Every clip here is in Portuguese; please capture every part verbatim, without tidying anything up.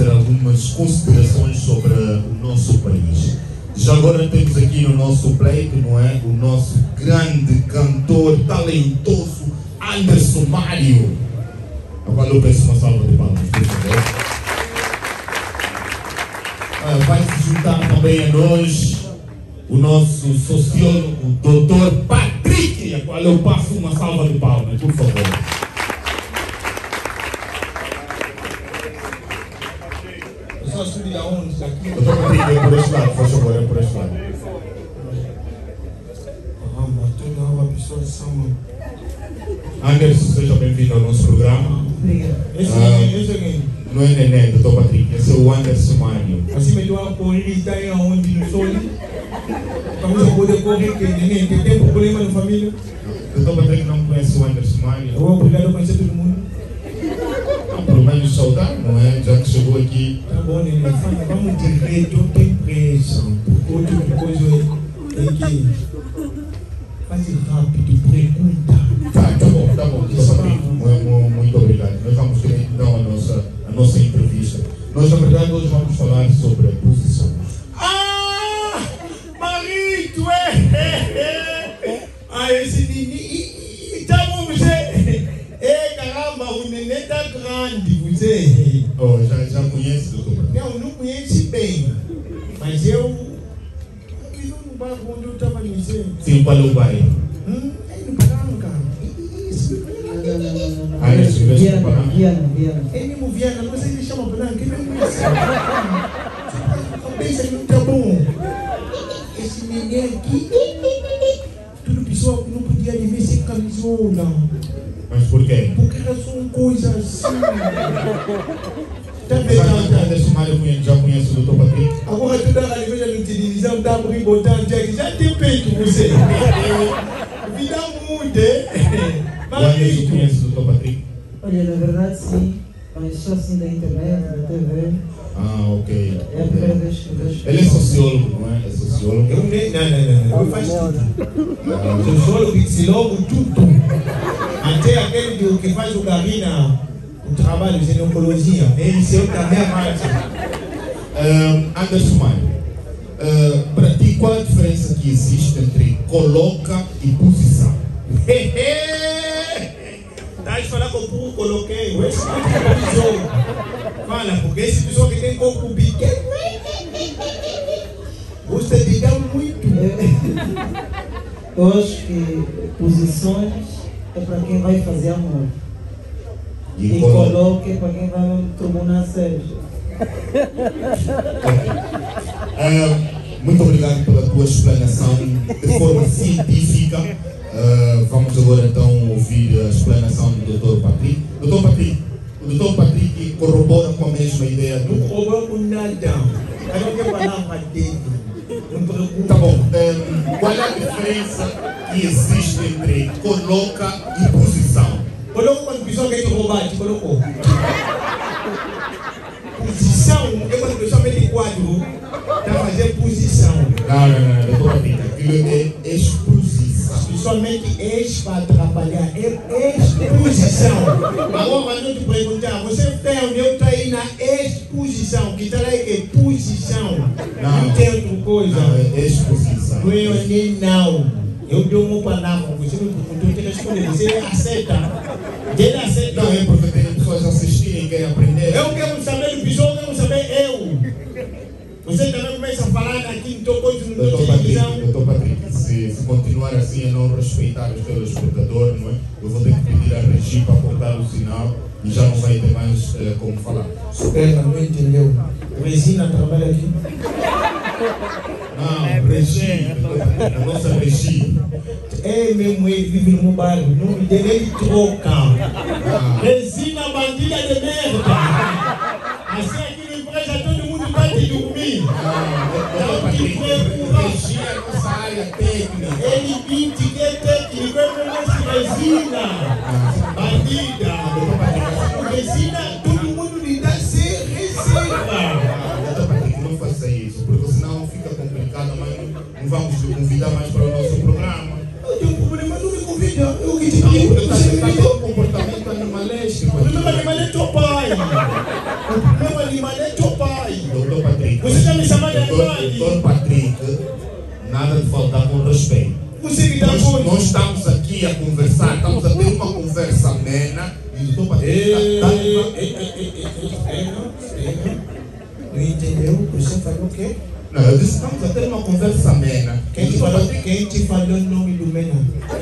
fazer algumas considerações sobre o nosso país. Já agora temos aqui no nosso pleito, não é? O nosso grande cantor, talentoso, Anderson Mário. Agora eu peço uma salva de palmas, por favor. Ah, vai se juntar também a nós o nosso sociólogo, doutor Patrick, a qual eu passo uma salva de palmas, por favor. Só subir aonde? Aqui? Doutor Patrick, é por este lado, por favor, é por este lado. Caramba, toda uma pessoa samba. Anderson, seja bem-vindo ao nosso programa. Obrigado. Esse Ah, é esse é quem? Não é Neném, doutor Patrick, esse é o Anderson Mário. Assim me deu uma polícia aí aonde no sol. Vamos poder correr que ninguém tem tempo problema na família. Doutor Patrick não conhece o Anderson Mário? Eu vou obrigado a conhecer todo mundo. Não, pelo menos saudar, não é? Já que chegou aqui. Tá bom, Nenê, fala, vamos direto, eu tenho pressa. Porque outra coisa é que fazer rápido, pergunta. Tá, tá bom, tá bom, doutor Patrick, muito, muito obrigado. Nós vamos ter então a nossa, a nossa entrevista. Nós, na verdade, hoje vamos falar sobre posições. Ah! Marito, é! Ah, esse neném. Tá bom, você. É, caramba, o neném tá grande, você. Oh, já, já conhece, doutor Patrick? Não, não conhece bem. Mas eu. Eu no bairro onde eu estava no museu. Sim, qual é o bairro? Hum? É no Branca. Isso. Ah, esse mesmo Viana, Paraná? Viana, Viana. É mesmo Viana, mas ele chama Branca. Ele não conhece. A cabeça não tá bom. Esse neném aqui. Tudo pessoal que não podia lhe ver sem camisola. Mas por quê? Porque era só uma coisa assim. Tá Mas a vendo? Anderson Mário conhe- já conhece o doutor Patrick? Agora tu dá a liveira no televisão, dá para botar aqui. Já tem peito você. Vida muda, hein? O Anderson Marito. conhece o doutor Patrick? Olha, na verdade sim, mas só assim da internet, da T V. Ah, ok. É a primeira vez que vejo. Ele é sociólogo, não é? É sociólogo. Eu nem. Não, não, não. Eu faço tudo. Eu sou psicólogo, tudo. Até aquele que, que faz o Garina, o trabalho de ginecologia. Ele seu também é mais. Um, Anderson Mário, uh, para ti, qual a diferença que existe entre coloca e posição? Tá de falar com o povo, coloquei. Esse é jogo. Fala, porque esse pessoal que tem corpo pequeno. Gosta de dar muito. Eu acho que posições é para quem vai fazer amor. E E colo- coloque é para quem vai no tribunal sério. Uh, muito obrigado pela tua explanação de forma científica. Uh, vamos agora então ouvir a explanação do doutor Patrick. doutor Patrick, o doutor Patrick corrobora com a mesma ideia Não do. roubou com nada. Eu não quero falar dele. Não preocupa. Tá bom, um, qual é a diferença que existe entre coloca e posição? Colocou quando o pessoal quer te roubar, te colocou. Posição é quando o pessoal mete quadro, está fazendo posição. Não, não, não, doutor Patrick, aquilo é exposição. Principalmente ex para atrapalhar, é exposição. Agora, mas não te perguntar, você tem onde eu estou aí na exposição, que está lá é posição. Não, não tem outra coisa. Não, é exposição. Não é onde não. Eu dou uma palavra, você me perguntou, eu tenho que escolher, você aceita? Ele aceita. Não, é porque tem pessoas assistirem e querem aprender. Eu quero saber do pessoal, eu quero saber eu. Você também começa a falar aqui, então coisa no Doutor Patrick, televisão. doutor Patrick, se, se continuar assim a não respeitar os telespectadores, não é? Eu vou ter que pedir a Regi para cortar o sinal e já não vai ter mais eh, como falar. Ela não entendeu. Resina trabalha aqui. Não, Regi, doutor Patrick, a nossa Regi. É mesmo, ele vive no meu bairro. O nome dele ele troca. Ah, Resina bandida de merda. Assim aqui na empresa todo mundo vai te dormir. ah, doutor Patrick, Regi é a nossa área técnica. Ele disse que é técnico, é mesmo resina. Bandida. Doutor Patrick, Resina, todo mundo lhe dá sem reserva. ah, doutor Patrick, não faça isso, porque senão fica complicado, mas não, não vamos te convidar mais para o nosso programa. Eu tenho um problema, não me convida. Eu que te Não, digo, porque você está me tá com um comportamento animalesco. O problema animal é teu pai. O problema animal é teu pai. Doutor Patrick. Você está me chamando de doutor, animal? doutor Patrick, nada de faltar com respeito. Você que está Nós, com... nós estamos aqui a conversar, estamos a ter uma conversa amena e o doutor Patrick Ei, está... ei, ei, ei, ei, ei, ei, não entendeu? Você falou o quê? Não, eu disse que estamos a ter uma conversa amena. Quem te falou, quem te falou o nome do Mena?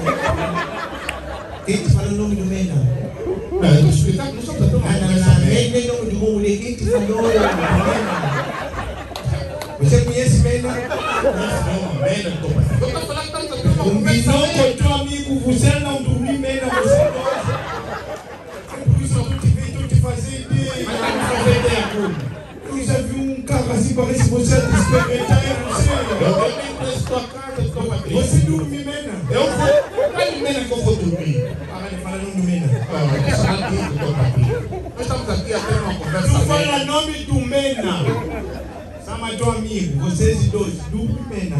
Quem te falou o nome do Mena? Não, eu estou explicando que nós estamos a ter uma Ah, não, conversa não, amena. nem o nome do meu mulher. Quem te falou o nome do Mena? Você conhece Mena? Não, amena, doutor Patrick. Eu estou falando que estamos a ter uma conversa Combinou amena. com teu amigo, você não dormiu Mena, você dois. Por isso eu estou te vendo te fazer ideia. Mas estamos a fazer ideia como? Eu já vi um carro assim, parece que você é despertar, eu não sei. Eu nem conheço tua casa, doutor Patrick. Você dorme Mena? Eu vou... Qual é o mena que eu vou dormir? Ah, ele fala nome do Mena. Não, eu estou falando aqui, doutor Patrick. Nós estamos aqui a ter uma conversa Tu amena. fala nome do Mena. Chama teu amigo, vocês dois, dorme Mena.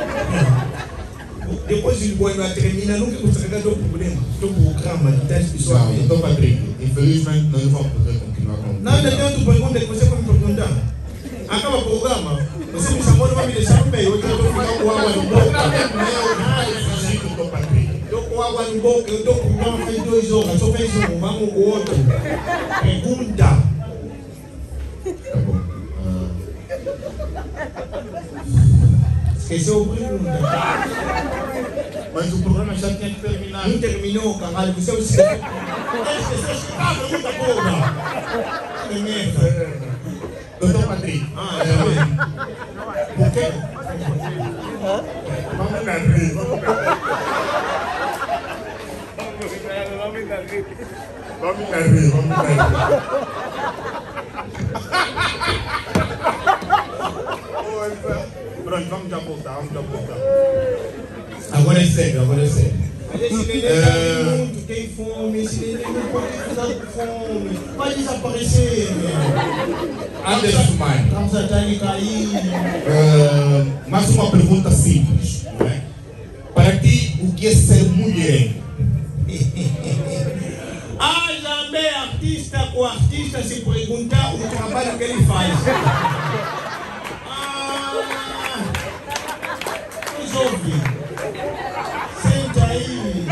Depois o boi não termina, nunca conseguirá ter problema. Teu programa de dez pessoas. Não, doutor Patrick, infelizmente nós não vamos poder continuar com o Nada tem outra pergunta que você vai me perguntar. Acaba o programa, você me chamou, não vai me deixar no meio. Eu estou ficando com água no boca. doutor Patrick. Estou com água no boca, eu estou com o programa faz duas horas, só fez um, vamos com o outro. Pergunta. Tá bom. Ah, Esqueceu a pergunta. mas o programa já tinha que terminar. Não terminou, caralho, você esqueceu. Esqueceu, esqueceu, pergunta, porra. Que merda. doutor Patrick, Ah, é. por quê? Vamos na rir, vamos na rir. Vamos na rir, vamos na rir. Pronto, vamos já voltar, vamos já voltar. Agora é sério, agora é sério. Mas esse neném tá muito, tem fome, esse neném não pode ficar com fome. Vai desaparecer, meu. Anderson Maia. Estamos a estar cair. Uh, mais uma pergunta simples, não é? Para ti, o que é ser mulher? Ah, já bem artista com artista se perguntar o trabalho que ele faz. Ah, nos ouve. Senta aí.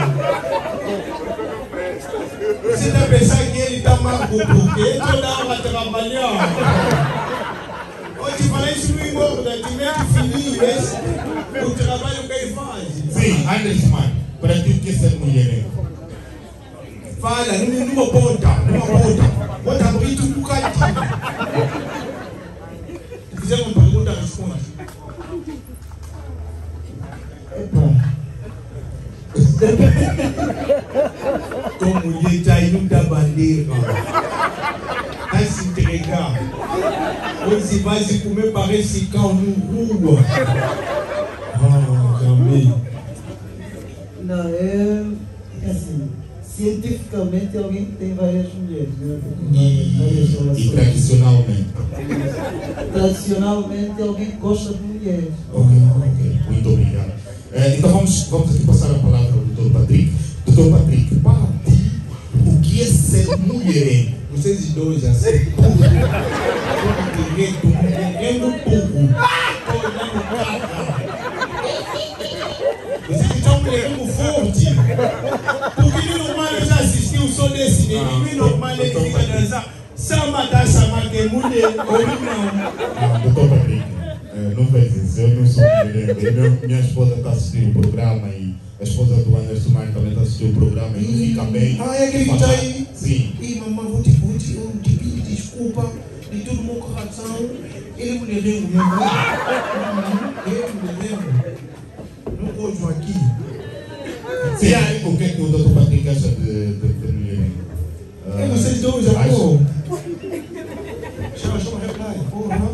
Você está pensando que ele está mago porque ele toda hora a trabalhar. Eu te falei isso no engorda, te mete fininho, esse, o trabalho que ele faz. Sim, Anderson Maia. Para ti, o que é ser mulher? Fala, numa ponta, numa ponta. Bota bonito no cantinho. Se fizer uma pergunta, responde. Tua mulher está aí no da bandeira. Vai se entregar. Hoje vai se comer, parece cão no rua. Ah, amém. Não, é assim, cientificamente alguém que tem várias mulheres, né? E, Várias e relações. tradicionalmente? Tradicionalmente alguém que gosta de mulheres. Ok, ok. Muito obrigado. Eh, então vamos, vamos aqui passar a palavra ao doutor Patrick. doutor Patrick, para ti, o que é ser mulherengo? Vocês dois já sabem. Direito, mulherendo pouco. Olhando caca. Vocês estão mulherendo forte. Porque no normal eu já assisti o som desse menino. E normal ele fica dançando. Samba da sama que é mulher. Ou não. Ah, doutor Patrick, eh, não fez isso. Eu não sou mulherengo. Meu- Minha esposa está assistindo o programa e a esposa do Anderson Maia também está assistindo o programa e não fica bem. Ah, é aquele que está aí? Sim. E mamãe, vou te, vou te, vou te pedir desculpa de todo o meu coração. Ele é mulherengo, meu irmão. Ele é mulherengo. Não gosto aqui. E aí, o que é que o doutor Patrick acha de, de, de mulherengo? É vocês dois, acha- amor. Chama, chama, reply. Porra.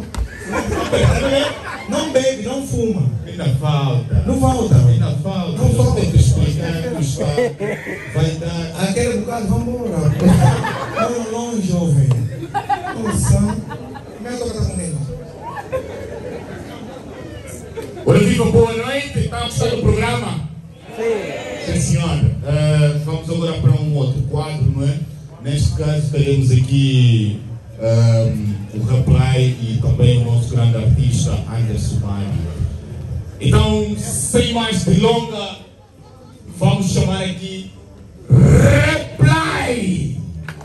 Não bebe, não fuma. Ainda falta. Não falta. Ainda falta. Não falta. Tem que explicar, buscar. Vai dar. Aquele bocado, vamos embora. Vamos longe, jovem. Nossa. Como é que eu estou comigo? Olha, Viva, boa noite. Está a gostar do programa? Sim. Sim, senhora. Uh, vamos agora para um outro quadro, não é? Neste caso, teremos aqui um, o Replay e também o nosso grande artista Anderson Mário. Então, sem mais delonga, vamos chamar aqui Replay!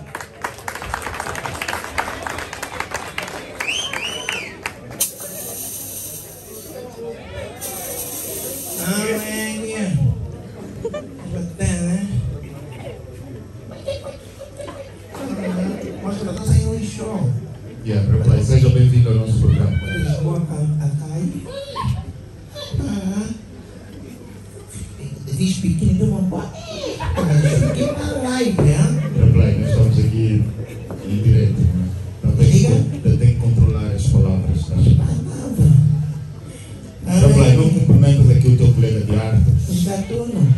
Yeah, Replay, seja bem-vindo ao nosso programa. Diz pequeno de uma boa. Fiquei na live, né? Replay, nós estamos aqui em direto, né? Então tem que, tem que controlar as palavras, tá? Replay, não cumprimentas aqui o teu colega de arte. Gatuno.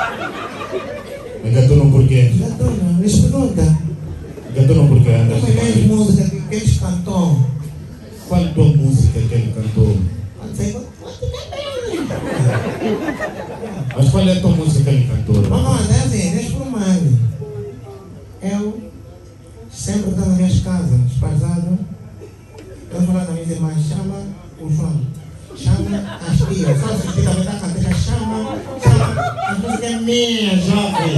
Gatuno por quê? Gatuno, me pergunta. Gatuno por quê, Anderson? Como é que música que eles cantou? Qual é a tua música que ele cantou? Mas qual é a tua música que ele cantou? Não, não, é assim, deixa por mais. Eu sempre estou nas minhas casas, esparzado. Eu vou lá na minha irmã, chama o João. Chama as tias. Só se você também está cantando, chama, chama. A música é minha, jovem.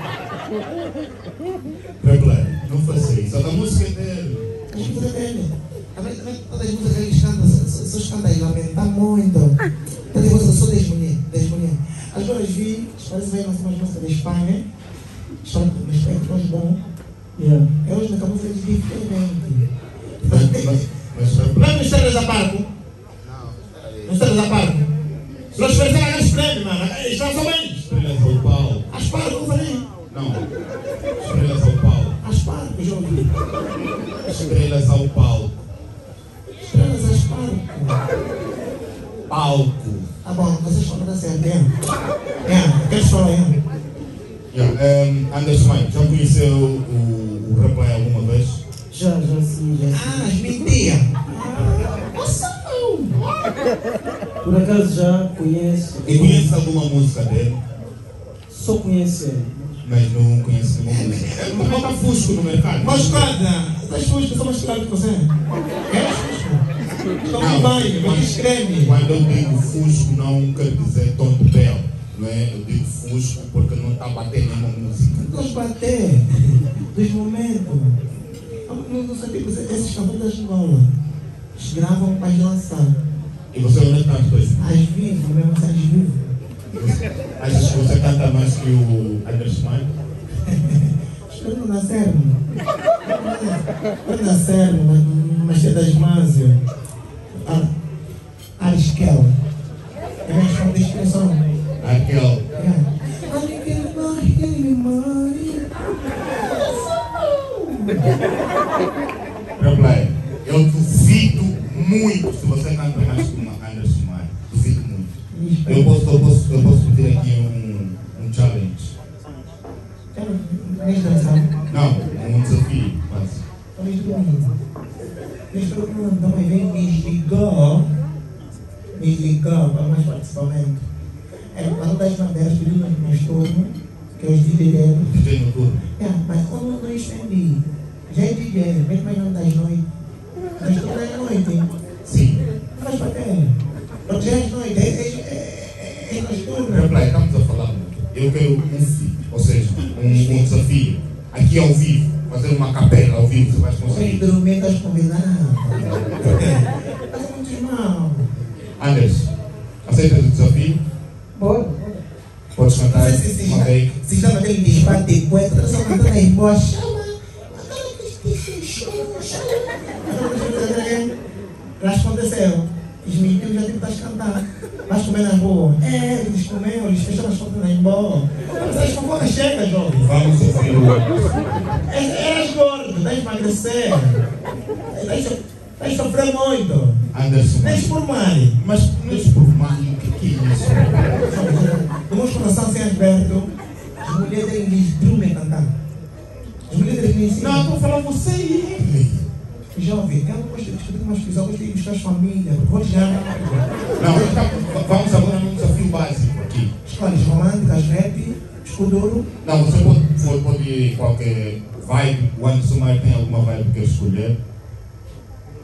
Replay, não faça isso. A música é dele. A música é dele. Todas as músicas que eles cantam, só cantam e lamentam muito. Todas as músicas só das mulheres. Agora eu vi, parece que vai lançar umas músicas da Espanha. Estão com espectros bons. Yeah. Eu hoje acabou de ser diferente. Mas Não estrelas a parco? Não estrelas a parco? Nós parecemos aqueles prêmios, mano. Estão só bem. Estrelas ao pau. As parco, eu falei. Não. Estrelas ao pau. As parco, já ouvi. Estrelas ao palco. Estrelas às parco. Palco. Tá bom, vocês estão dando certo, é? É, queres falar aí? Yeah, um, Anderson Mário, já conheceu o, o Replay alguma vez? Já, já sim, já sim. Ah, as mentiras. Nossa, não. Por acaso já conheço. E conhece alguma música dele? Só conheço ele. Mas não conhece nenhuma música. Ele também está fusco no mercado. Mas cada, as fuscas são mais claras que você. É as fuscas. Estão Não, bem, mas escreve. Quando eu digo fusco, não quero dizer tom de pele. Não é? Eu digo fusco porque não está batendo nenhuma música. Nós bater dos momentos. Não, não sabia que esses cantores da escola gravam para lançar. E você onde está depois? Às vivo, mesmo às vivo. Achas que você canta mais que o Anderson Mário? Espero não nascer. Não nascer, mas é das mãos. Ariskel. É a minha descrição. Aquele. Replay, eu duvido muito se você canta mais que uma Anderson Mário. Duvido muito. Eu posso, eu posso, eu posso pedir aqui um, um challenge. Não, um desafio. Mas... Também vem me ligou, me ligou para mais participamento. É para das bandeiras pedindo no turno, que é os D J dele. D J no turno? É, mas como não estendi, já é D J, mesmo mais não das noites. Das turnas da noite. Sim. Faz para ter. Porque já é as noites, é nas turnas. Replay, estamos a falar muito. Eu quero um feat, ou seja, um, um desafio. Aqui ao vivo, fazer uma capela ao vivo, você vai conseguir. Os instrumentos combinados. Mas é muito mal. Anderson, aceitas o desafio? Bora. Podes Não cantar sei se uma take? se está naquele disparo de poeta, só cantando aí, boa, chama. Respondeu, os meninos já têm que estar cantando. Vais comer na rua? É, eles comem, eles fecham as contas na embora. Vocês não vão chega, jovem. Vamos ouvir o Eras gordo, vais emagrecer. Vais sofrer muito. Anderson. Deixa por mais. Mas não se por mal, o que que é isso? No nosso coração sem aberto, as mulheres eles dormem cantando. As mulheres eles Não, estou falando você e ele. Jovem, eu não gosto de discutir com umas pessoas, eu gosto de buscar as famílias, porque vou chegar rápido. Não, tá, vamos agora num desafio básico aqui. Escolhas românticas, rap, escuduro. Não, você pode, pode, pode ir qualquer vibe. O Anderson Mário tem alguma vibe que quer escolher?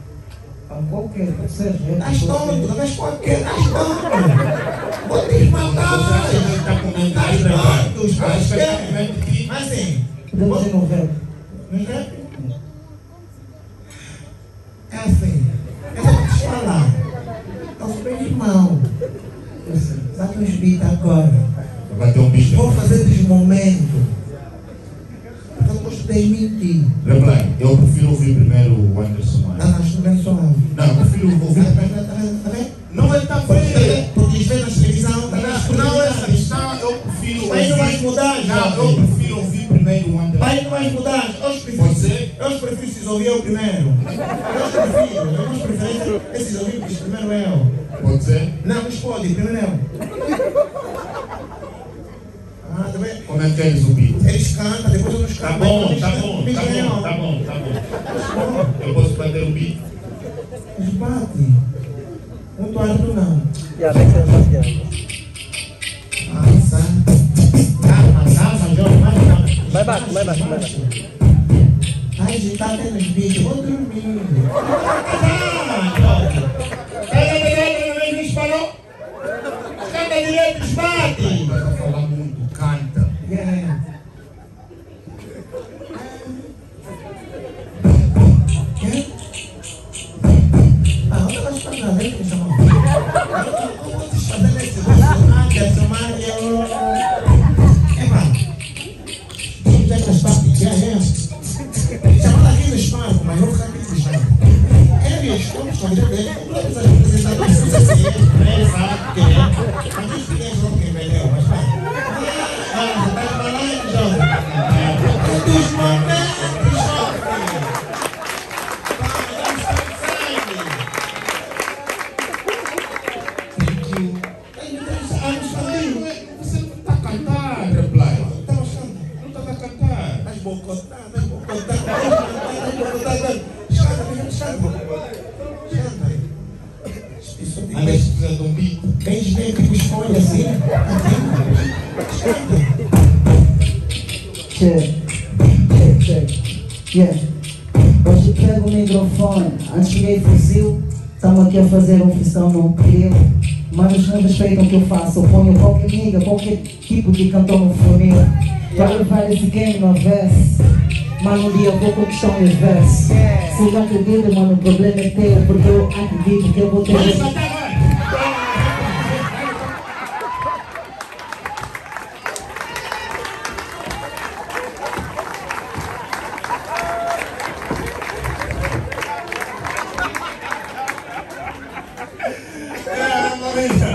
Qualquer, pode ser. Estás tonto, estás qualquer, estás tonto. Vou te matar. Você acha que está comentando? Estás tonto, Acho estás que está quer. comentando aqui. Mas assim, Podemos ir no rap. no rap, é assim, eu vou te falar. Aos meus irmãos, dá-te uns beats agora. Vai ter um bicho. Vou fazer dos momentos. Eu gostei de mentir. Reply, eu prefiro ouvir primeiro o Anderson Não, Maia. não, acho que não é só algo. Não, eu prefiro ouvir. Tá vendo? Não, ele está bem. Porque eles veem na televisão, tá Não, não, essa questão eu prefiro Pai não vai ouvir. mudar, Não, eu jovem. prefiro ouvir primeiro o Anderson. Pai não vai mudar. Eu prefiro, Você? eu prefiro se ouvir eu primeiro. Eu prefiro, eu não prefiro esses ouvintes, primeiro eu. Pode ser? Não, mas pode, primeiro eu. Ah, tá bem? Como é que eles ouvir? Eles cantam, depois eu nos Tá canto. bom, tá bom, tá bom, tá bom, tá bom. Eu posso bater o beat? Eles batem. Muito alto não. Já, vem que eu Nossa. Calma, calma, João, mais calma. Vai baixo, vai baixo, vai baixo. Ai, gente, tá tendo os vídeos, vou dormir. Calma, João. Canta direito, não me disparou? Canta direito, bate. Vai falar muito, canta. Yeah. Quer? Ah, onde nós estamos na lei, pessoal? Como vocês fazem esse vídeo? Anderson, Mario. Eba. Vamos ver essa parte, yeah, yeah. Chamando aqui no espaço, mas vou ficar aqui no espaço. Eles estão escondendo dele, como é que vocês apresentaram isso? Vocês sabem, sabe, quem é? Mas os clientes vão quem vendeu, mas vai. Ah, você está falando, jovem? Dos momentos, jovem. Thank you. Você não está a cantar, Reply. Está mostrando. Não está a cantar. Mas bocotar, mas bocotar, mas bocotar. Escada, escada. Escada. Isso de Anderson precisa de um beat. Eles vêm tipo escolha assim. Check, check, check. Yeah. Hoje pego o microfone, antes peguei fuzil. Estamos aqui a fazer um fistão no trio. Mas não respeitam o que eu faço. Eu ponho qualquer nigga, qualquer tipo de cantor no funil. Para levar esse game no verso. Mano, um dia eu vou conquistar o universo. Se não acredito, mano, o problema é teu. Porque eu acredito que eu vou ter. É, Maria.